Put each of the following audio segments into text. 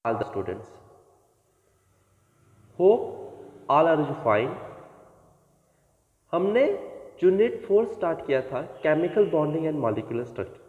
all the students. Hope all are you fine. हमने unit 4 start किया था chemical bonding and molecular structure,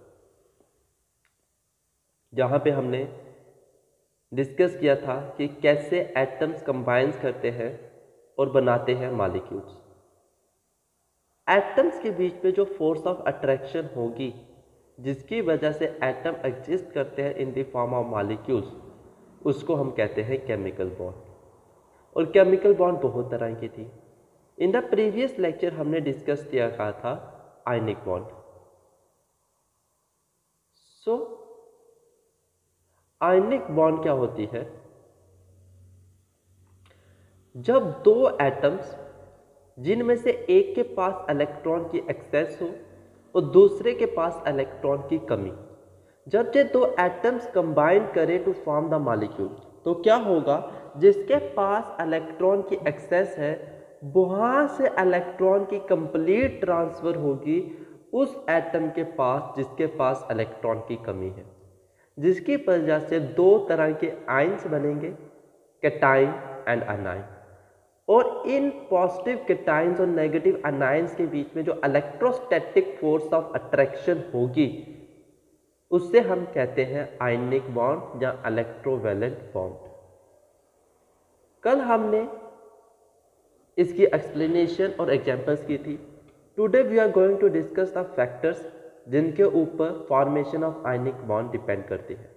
जहाँ पे हमने डिस्कस किया था कि कैसे एटम्स कंबाइंस करते हैं और बनाते हैं मॉलिक्यूल्स। एटम्स के बीच में जो फोर्स ऑफ अट्रैक्शन होगी जिसकी वजह से एटम एग्जिस्ट करते हैं in the form of molecules, उसको हम कहते हैं केमिकल बॉन्ड। और केमिकल बॉन्ड बहुत तरह की थी। इन द प्रीवियस लेक्चर हमने डिस्कस किया था आयनिक बॉन्ड। सो आयनिक बॉन्ड क्या होती है? जब दो एटम्स जिनमें से एक के पास इलेक्ट्रॉन की एक्सेस हो और दूसरे के पास इलेक्ट्रॉन की कमी, जब ये दो एटम्स कंबाइन करें टू फॉर्म द मॉलिक्यूल, तो क्या होगा? जिसके पास इलेक्ट्रॉन की एक्सेस है वहां से इलेक्ट्रॉन की कंप्लीट ट्रांसफर होगी उस एटम के पास जिसके पास इलेक्ट्रॉन की कमी है, जिसकी वजह से दो तरह के आयंस बनेंगे, कैटाइन एंड अनाइन। और इन पॉजिटिव कैटाइंस और नेगेटिव अनाइंस के बीच में जो इलेक्ट्रोस्टैटिक फोर्स ऑफ अट्रैक्शन होगी उससे हम कहते हैं आयनिक बॉन्ड या इलेक्ट्रोवैलेंट बॉन्ड। कल हमने इसकी एक्सप्लेनेशन और एग्जांपल्स की थी। Today we are going to discuss the factors जिनके ऊपर formation of ionic bond depend करती है।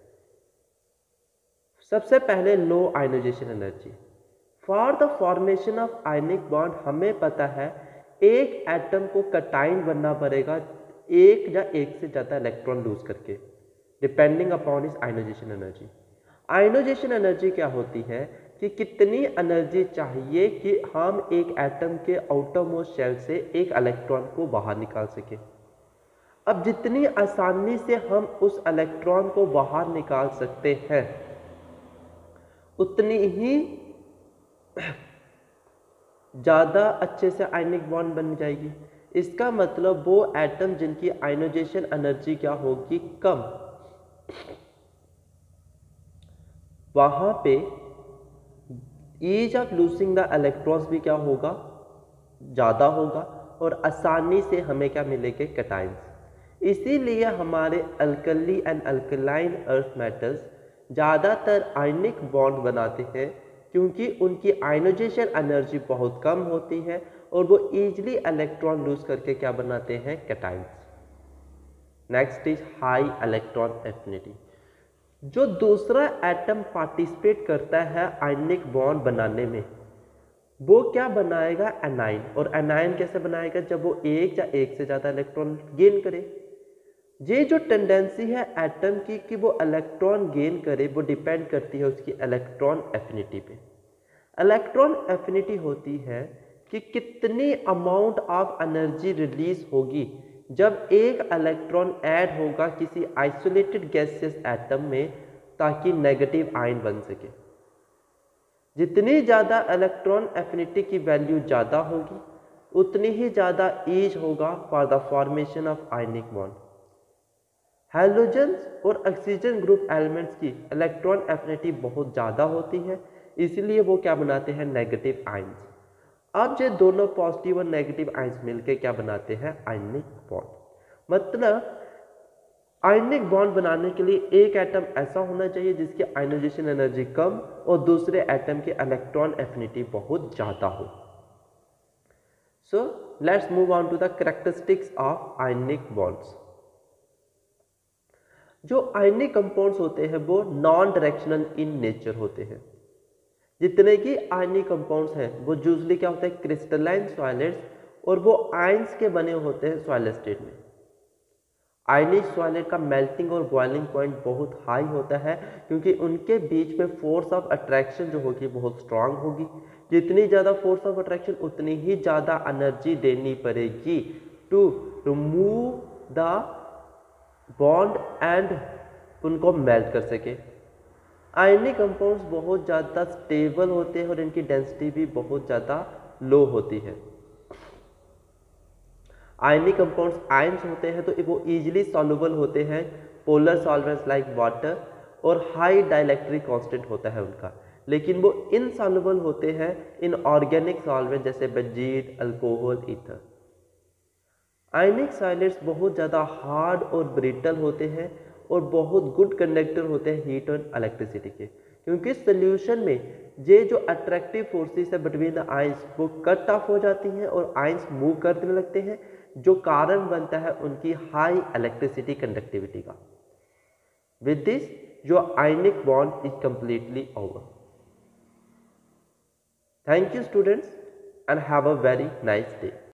सबसे पहले low ionization energy. For the formation of ionic bond हमें पता है एक एटम को कैटाइन बनना पड़ेगा एक या एक से ज़्यादा इलेक्ट्रॉन लूज करके, डिपेंडिंग अपॉन इस आयनाइजेशन एनर्जी। आयनाइजेशन एनर्जी क्या होती है कि कितनी एनर्जी चाहिए कि हम एक एटम के आउटर मोस्ट शेल से एक इलेक्ट्रॉन को बाहर निकाल सके। अब जितनी आसानी से हम उस इलेक्ट्रॉन को बाहर निकाल सकते हैं उतनी ही ज़्यादा अच्छे से आयनिक बॉन्ड बन जाएगी। इसका मतलब वो एटम जिनकी आयनाइजेशन एनर्जी क्या होगी? कम, वहाँ पे ease of losing the electrons भी क्या होगा? ज़्यादा होगा और आसानी से हमें क्या मिलेंगे? कैटाइंस। इसीलिए हमारे alkali and alkaline earth metals ज़्यादातर आयनिक बॉन्ड बनाते हैं क्योंकि उनकी आयनाइजेशन एनर्जी बहुत कम होती है और वो ईजिली इलेक्ट्रॉन लूज करके क्या बनाते हैं? Cations. Next is high electron affinity. जो दूसरा एटम पार्टिसिपेट करता है आयनिक बॉन्ड बनाने में वो क्या बनाएगा? एनाइन। और एनाइन कैसे बनाएगा? जब वो एक या एक से ज़्यादा इलेक्ट्रॉन गेन करे। ये जो टेंडेंसी है एटम की कि वो इलेक्ट्रॉन गेन करे वो डिपेंड करती है उसकी इलेक्ट्रॉन एफिनिटी पे। इलेक्ट्रॉन एफिनिटी होती है कि कितनी अमाउंट ऑफ एनर्जी रिलीज होगी जब एक इलेक्ट्रॉन ऐड होगा किसी आइसोलेटेड गैसियस एटम में ताकि नेगेटिव आयन बन सके। जितनी ज़्यादा इलेक्ट्रॉन एफिनिटी की वैल्यू ज़्यादा होगी उतनी ही ज़्यादा ईज होगा for the formation of ionic bond. Hydrogens और ऑक्सीजन ग्रुप एलिमेंट्स की इलेक्ट्रॉन एफिनिटी बहुत ज़्यादा होती है, इसलिए वो क्या बनाते हैं? Negative ions. अब ये दोनों पॉजिटिव और नेगेटिव आयंस मिलकर क्या बनाते हैं? Ionic bond. मतलब आयनिक बॉन्ड बनाने के लिए एक एटम ऐसा होना चाहिए जिसकी आयनाइजेशन एनर्जी कम और दूसरे एटम की इलेक्ट्रॉन एफिनिटी बहुत ज़्यादा हो। So let's move on to the characteristics of ionic bonds. जो आयनिक कंपाउंड्स होते हैं वो नॉन डायरेक्शनल इन नेचर होते हैं। जितने की आयनिक कंपाउंड्स हैं वो यूजुअली क्या होता है? क्रिस्टलाइन सॉलिड्स, और वो आयंस के बने होते हैं सॉलिड स्टेट में। आयनिक सॉलिड का मेल्टिंग और बॉइलिंग पॉइंट बहुत हाई होता है क्योंकि उनके बीच में फोर्स ऑफ अट्रैक्शन जो होगी बहुत स्ट्रांग होगी। जितनी ज़्यादा फोर्स ऑफ अट्रैक्शन उतनी ही ज़्यादा एनर्जी देनी पड़ेगी to remove the bond and उनको मेल्ट कर सके। आयनिक कंपाउंड्स बहुत ज़्यादा स्टेबल होते हैं और इनकी डेंसिटी भी बहुत ज़्यादा लो होती है। आयनिक कंपाउंड्स आयंस होते हैं तो वो इजीली सॉल्युबल होते हैं पोलर सॉल्वेंट्स लाइक वाटर, और हाई डाइलेक्ट्रिक कांस्टेंट होता है उनका, लेकिन वो इनसॉल्युबल होते हैं इन ऑर्गेनिक सॉल्वेंट जैसे benzene, alcohol, ether. Ionic solids बहुत ज़्यादा हार्ड और ब्रिटल होते हैं और बहुत गुड कंडक्टर होते हैं हीट और इलेक्ट्रिसिटी के, क्योंकि सोल्यूशन में ये जो अट्रैक्टिव फोर्सेस है बिटवीन द आयंस वो कट ऑफ हो जाती हैं और आयंस मूव करने लगते हैं, जो कारण बनता है उनकी हाई इलेक्ट्रिसिटी कंडक्टिविटी का। With this your ionic bond is completely over. Thank you students and have a very nice day.